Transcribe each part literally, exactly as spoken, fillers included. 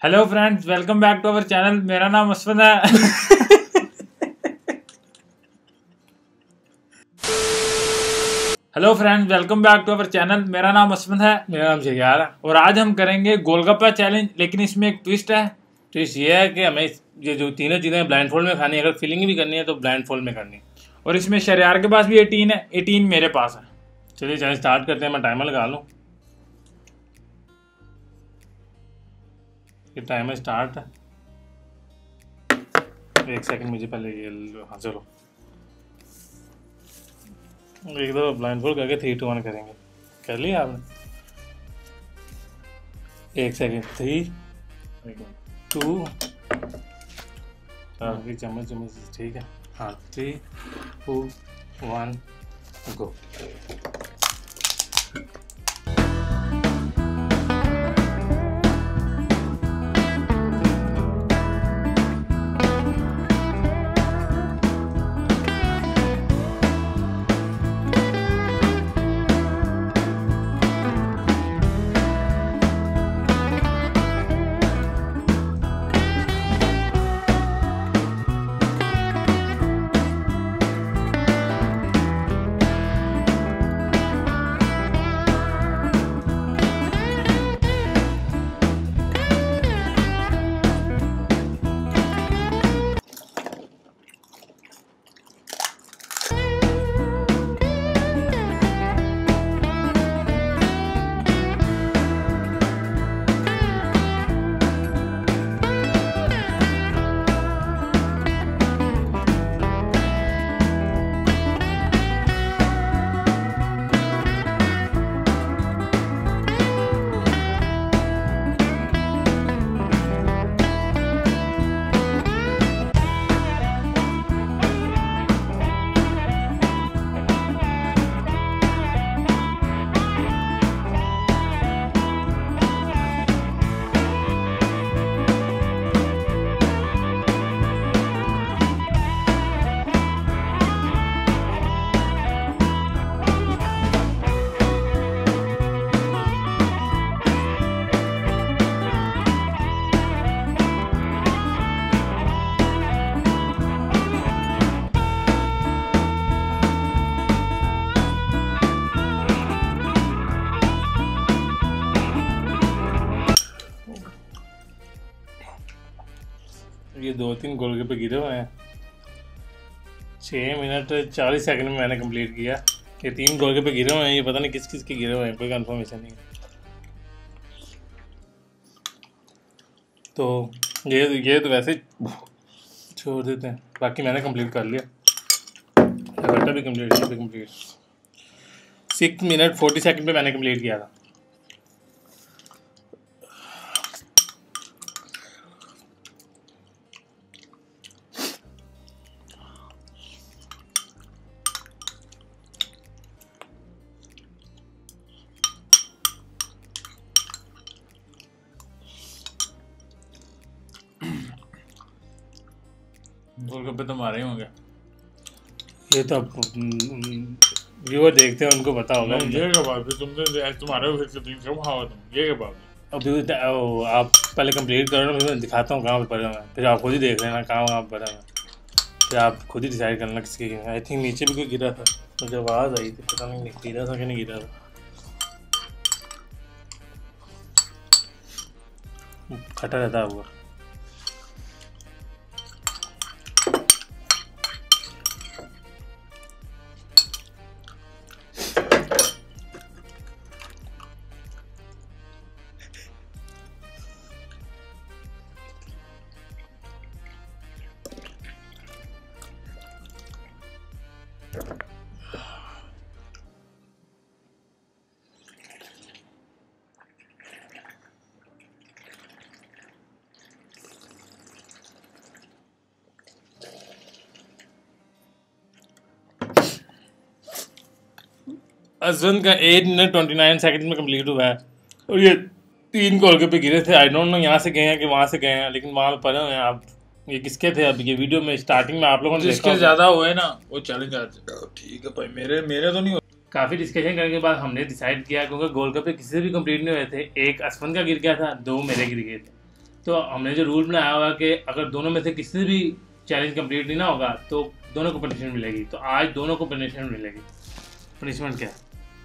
Hello friends, welcome back to our channel. मेरा नाम अश्विन है। Hello friends, welcome back to our channel. मेरा नाम अश्विन है। मेरा नाम शहयार है और आज हम करेंगे गोलगप्पा चैलेंज। लेकिन इसमें एक ट्विस्ट है। ट्विस्ट ये है कि हमें ये जो तीनों चीज़ें ब्लाइंड फोल्ड में खानी है। अगर फीलिंग भी करनी है तो ब्लाइंड फोल्ड में करनी है। और इसमें शहयार के पास भी एटीन है, एटीन मेरे पास है। चलिए चैलेंज स्टार्ट करते हैं। मैं टाइमर लगा लूँ। ये टाइमर स्टार्ट है। एक सेकंड मुझे पहले ये। हाँ चलो, एक दो ब्लाइंड फोल्ड करके थ्री टू वन करेंगे। कर लिया आपने? एक सेकंड। थ्री टू चम्मच चम्मच ठीक है। हाँ, थ्री टू वन गो। ये दो तीन गोलगप्पे गिरे हुए हैं। छः मिनट चालीस सेकंड में मैंने कंप्लीट किया। ये तीन गोलगप्पे गिरे हुए हैं। ये पता नहीं किस किस के गिरे हुए हैं, कोई कंफर्मेशन नहीं है। तो ये ये तो वैसे छोड़ देते हैं। बाकी मैंने कंप्लीट कर लिया। घंटा भी कंप्लीट किया भी complete six minute forty second पे मैंने कंप्लीट किया था। गोलगप्पे तो मारे ही होंगे। ये तो व्यूअर देखते हैं, उनको पता होगा। ये क्या बात है? तुमने तुम्हारे फिर से तुम क्यों खाओ तुम? ये क्या बात है? अभी आप पहले कंप्लीट करो ना, फिर मैं दिखाता हूँ कहाँ पे पड़े हुए हैं। फिर आप खुद ही देख लेना कहाँ कहाँ पड़े हुए हैं। फिर आप खुद ही डिसाइड करना किसके गिरे। आई थिंक नीचे भी कोई गिरा था, मुझे आवाज़ आई थी। पता नहीं गिरा था कि नहीं गिरा था। खटा रहता होगा। अश्विन का eight minute twenty nine second में कंप्लीट हुआ है। और ये तीन गोलगप्पे गिरे थे। आई डोंट नो यहाँ से गए हैं कि वहाँ से गए हैं, लेकिन वहाँ पे पड़े हुए हैं। आप ये किसके थे? अब ये वीडियो में स्टार्टिंग में आप लोगों ने जिसके ज्यादा हुए ना वो चैलेंज आ जाए। ठीक है भाई, मेरे मेरे तो नहीं। काफ़ी डिस्कशन करने के बाद हमने डिसाइड किया, क्योंकि गोलगप्पे किसी से भी कंप्लीट नहीं हुए थे। एक अश्विन का गिर गया था, दो मेरे गिर गए थे। तो हमने जो रूल बनाया हुआ है कि अगर दोनों में से किसी से भी चैलेंज कंप्लीट नहीं ना होगा तो दोनों को पनिशमेंट मिलेगी। तो आज दोनों को पनिशमेंट मिलेगी। पनिशमेंट क्या है?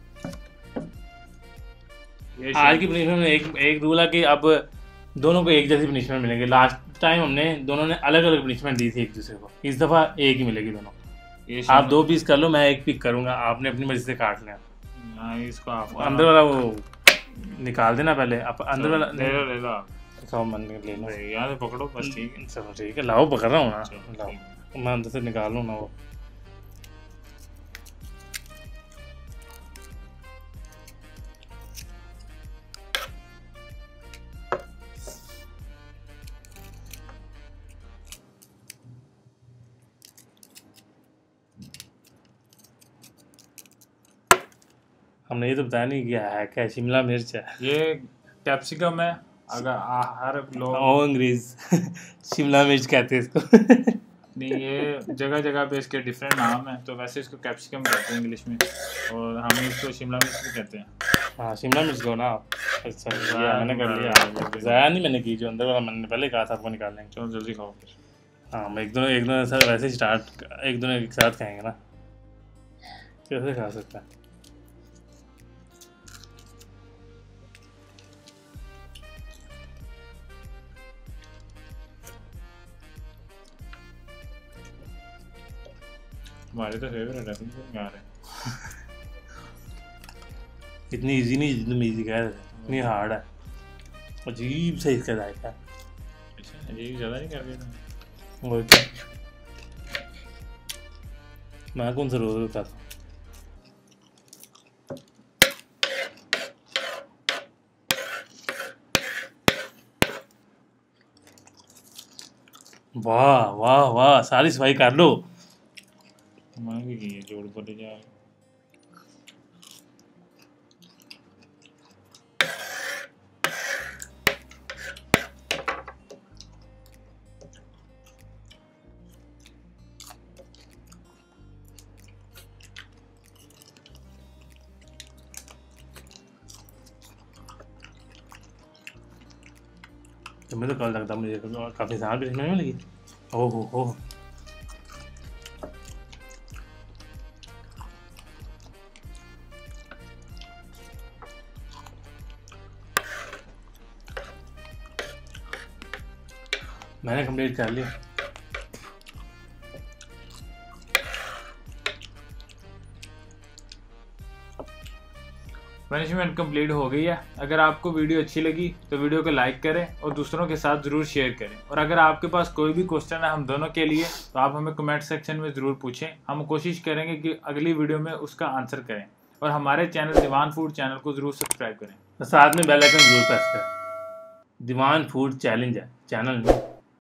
आज की पनिशमेंट में एक एक रूल है कि अब दोनों को एक जैसी पनिशमेंट मिलेगी। लास्ट टाइम हमने दोनों ने अलग अलग पनिशमेंट दी थी एक दूसरे को, इस दफ़ा एक ही मिलेगी दोनों। आप दो पीस कर लो, मैं एक पिक करूँगा, आपने अपनी मर्जी से काट लेना। इसको आप अंदर वाला वो निकाल देना पहले। आप अंदर वाला ले लो ले लो सब मन ले लो यार, पकड़ो बस। ठीक है चलो ठीक है, लाओ पकड़ रहा हूँ ना, लाओ मैं अंदर से निकाल लूँ ना वो। हमने ये तो बताया नहीं क्या है, क्या शिमला मिर्च है, ये कैप्सिकम है। अगर हर लोग ओ अंग्रेज शिमला मिर्च कहते हैं इसको नहीं, ये जगह जगह पे इसके डिफरेंट नाम है। तो वैसे इसको कैप्सिकम कहते हैं इंग्लिश में, और हम इसको शिमला मिर्च भी कहते हैं। हाँ शिमला मिर्च को ना। अच्छा किया मैंने, कर लिया। ज़ाया नहीं मैंने की, जो अंदर वाला मैंने पहले कहा था आपको निकाल लेंगे। चलो जल्दी खाओ फिर। हाँ हम एक दोनों एक दोनों साथ वैसे ही स्टार्ट एक दोनों एक साथ खाएंगे ना, कैसे खा सकता है। हमारे तो फेवरेट है, तुमको क्या है? इतनी इजी नहीं जितनी इजी कह रहे थे, इतनी हार्ड है। अजीब से इसका जायका है। अच्छा ये ज़्यादा नहीं कर दिया वो क्या, मैं कौन सा रोज होता था। वाह वाह वाह, सारी सफाई कर लो। मांगी की है जोड़ बोले जा। तो मैं तो कल लगता मुझे काफ़ी आसान भी नहीं लगी। ओह हो हो मैंने कंप्लीट कर लिया। पनिशमेंट कंप्लीट हो गई है। अगर आपको वीडियो अच्छी लगी तो वीडियो को लाइक करें और दूसरों के साथ ज़रूर शेयर करें। और अगर आपके पास कोई भी क्वेश्चन है हम दोनों के लिए तो आप हमें कमेंट सेक्शन में ज़रूर पूछें। हम कोशिश करेंगे कि अगली वीडियो में उसका आंसर करें। और हमारे चैनल दीवान फूड चैनल को ज़रूर सब्सक्राइब करें। साथ में बेल आइकन जरूर प्रेस करें। दीवान फूड चैलेंज है चैनल में।